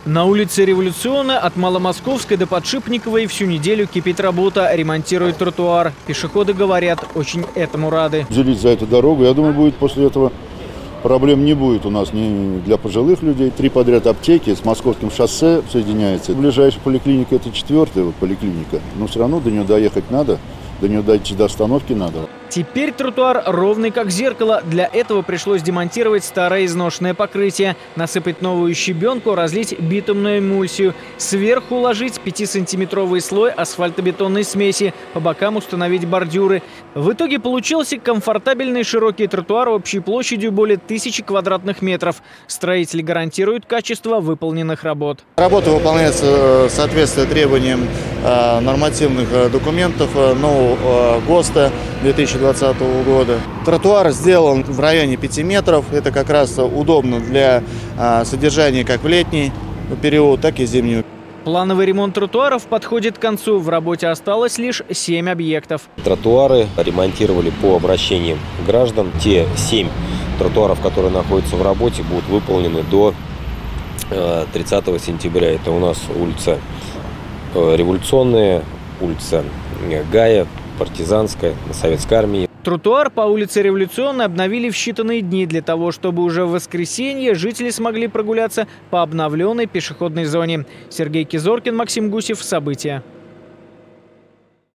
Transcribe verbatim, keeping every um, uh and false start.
На улице Революционной от Маломосковской до Подшипниковой всю неделю кипит работа, ремонтируют тротуар. Пешеходы говорят, очень этому рады. Взялись за эту дорогу, я думаю, будет после этого проблем не будет у нас ни для пожилых людей. Три подряд аптеки с Московским шоссе соединяются. Ближайшая поликлиника — это четвертая вот поликлиника, но все равно до нее доехать надо, до нее дойти до остановки надо. Теперь тротуар ровный как зеркало. Для этого пришлось демонтировать старое изношенное покрытие, насыпать новую щебенку, разлить битумную эмульсию. Сверху уложить пятисантиметровый слой асфальтобетонной смеси, по бокам установить бордюры. В итоге получился комфортабельный широкий тротуар общей площадью более тысячи квадратных метров. Строители гарантируют качество выполненных работ. Работа выполняется в соответствии требованиям нормативных документов нового ГОСТа две тысячи двадцатого года. Тротуар сделан в районе пяти метров. Это как раз удобно для содержания как в летний период, так и зимний. Плановый ремонт тротуаров подходит к концу. В работе осталось лишь семь объектов. Тротуары ремонтировали по обращениям граждан. Те семь тротуаров, которые находятся в работе, будут выполнены до тридцатого сентября. Это у нас улица Революционная, улица Гая, Партизанская, Советской армии. Тротуар по улице Революционной обновили в считанные дни для того, чтобы уже в воскресенье жители смогли прогуляться по обновленной пешеходной зоне. Сергей Кизоркин, Максим Гусев. События.